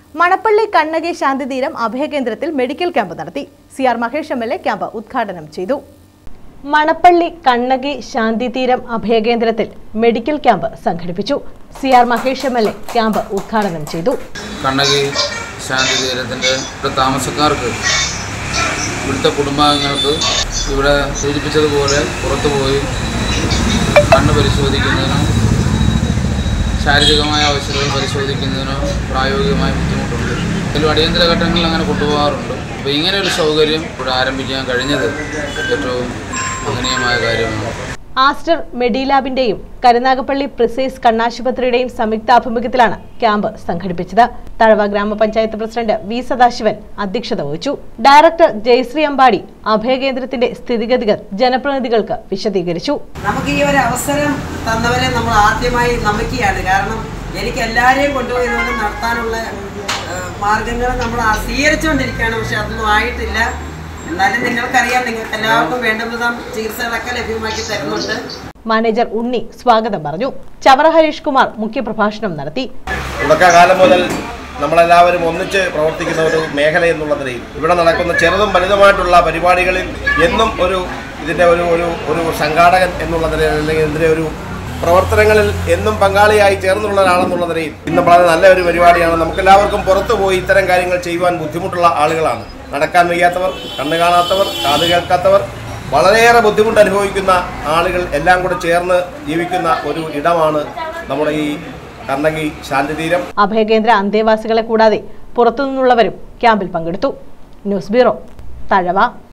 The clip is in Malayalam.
മണപ്പള്ളി കണ്ണകി ശാന്തിതീരം അഭയകേന്ദ്രത്തിൽ മെഡിക്കൽ ക്യാമ്പ് നടത്തി. CR മഹേഷ് MLA ക്യാമ്പ് ഉദ്ഘാടനം ചെയ്തു. മണപ്പള്ളി കണ്ണകി ശാന്തിതീരം അഭയകേന്ദ്രത്തിൽ മെഡിക്കൽ ക്യാമ്പ് സംഘടിപ്പിച്ചു. CR മഹേഷ് MLA ക്യാമ്പ് ഉദ്ഘാടനം ചെയ്തു. കണ്ണകി ശാന്തിതീരത്തിന്റെ താമസക്കാർക്ക് ഇവിടുത്തെ കുടുംബാംഗങ്ങൾക്ക് ഇവിടെ സൂചിപ്പിച്ചതുപോലെ പുറത്തുപോയി കണ്ണ് പരിശോധിക്കുന്നതിനോ ശാരീരികമായ ആവശ്യങ്ങൾ പരിശോധിക്കുന്നതിനോ പ്രായോഗികമായ ബുദ്ധിമുട്ടുണ്ട്. ഇതിലും അടിയന്തര ഘട്ടങ്ങളിൽ അങ്ങനെ കൊണ്ടുപോകാറുണ്ട്. അപ്പോൾ ഇങ്ങനെ ഒരു സൗകര്യം ഇവിടെ ആരംഭിക്കാൻ കഴിഞ്ഞത് ഏറ്റവും മഹനീയമായ കാര്യമാണ്. ആസ്റ്റർ മെഡിലാബിന്റെയും കരുനാഗപ്പള്ളി പ്രിസൈസ് കണ്ണാശുപത്രിയുടെയും സംയുക്താഭിമുഖ്യത്തിലാണ് ക്യാമ്പ് സംഘടിപ്പിച്ചത്. തഴവ ഗ്രാമപഞ്ചായത്ത് പ്രസിഡന്റ് V. സദാശിവൻ അധ്യക്ഷത വഹിച്ചു. ഡയറക്ടർ ജയശ്രീ അമ്പാടി അഭയകേന്ദ്രത്തിന്റെ സ്ഥിതിഗതികൾ ജനപ്രതിനിധികൾക്ക് വിശദീകരിച്ചു. നമുക്ക് ഈ ഒരു അവസരം തന്നവരെ നമ്മൾ ആദ്യമായി നമിക്കുകയാണ്. കാരണം എനിക്ക് എല്ലാവരെയും കൊണ്ടുപോയി നടത്താനുള്ള മാർഗങ്ങൾ നമ്മൾ സ്വീകരിച്ചുകൊണ്ടിരിക്കുകയാണ്. പക്ഷെ അതൊന്നും ആയിട്ടില്ല. എന്നാലും നിങ്ങൾക്കറിയാം, നിങ്ങൾക്ക് എല്ലാവർക്കും വേണ്ട വിധം ചികിത്സകളൊക്കെ ലഭ്യമാക്കി തരുന്നുണ്ട്. മാനേജർ ഉണ്ണി സ്വാഗതം പറഞ്ഞു. ചവറ ഹരീഷ് കുമാർ മുഖ്യപ്രഭാഷണം നടത്തി. തുടക്കകാലം മുതൽ നമ്മളെല്ലാവരും ഒന്നിച്ച് പ്രവർത്തിക്കുന്ന ഒരു മേഖല എന്നുള്ള നിലയിൽ ഇവിടെ നടക്കുന്ന ചെറുതും വലുതുമായിട്ടുള്ള പരിപാടികളിൽ എന്നും ഇതിൻ്റെ ഒരു സംഘാടകൻ എന്നുള്ള നിലയിൽ, അല്ലെങ്കിൽ ഇതിൻ്റെ ഒരു പ്രവർത്തനങ്ങളിൽ എന്നും പങ്കാളിയായി ചേർന്നുള്ള ഒരാളെന്നുള്ള നിലയിൽ ഇന്ന് വളരെ നല്ല ഒരു പരിപാടിയാണ്. നമുക്കെല്ലാവർക്കും പുറത്തു പോയി ഇത്തരം കാര്യങ്ങൾ ചെയ്യുവാൻ ബുദ്ധിമുട്ടുള്ള ആളുകളാണ്. നടക്കാൻ വയ്യാത്തവർ, കണ്ണു കാണാത്തവർ, കാത് കേൾക്കാത്തവർ, വളരെയേറെ ബുദ്ധിമുട്ട് അനുഭവിക്കുന്ന ആളുകൾ എല്ലാം കൂടെ ചേർന്ന് ജീവിക്കുന്ന ഒരു ഇടമാണ് നമ്മുടെ ഈ കണ്ണകി ശാന്തിതീരം. അഭയകേന്ദ്ര അന്തേവാസികളെ കൂടാതെ പുറത്തുനിന്നുള്ളവരും ക്യാമ്പിൽ പങ്കെടുത്തു. News bureau, Thazhava.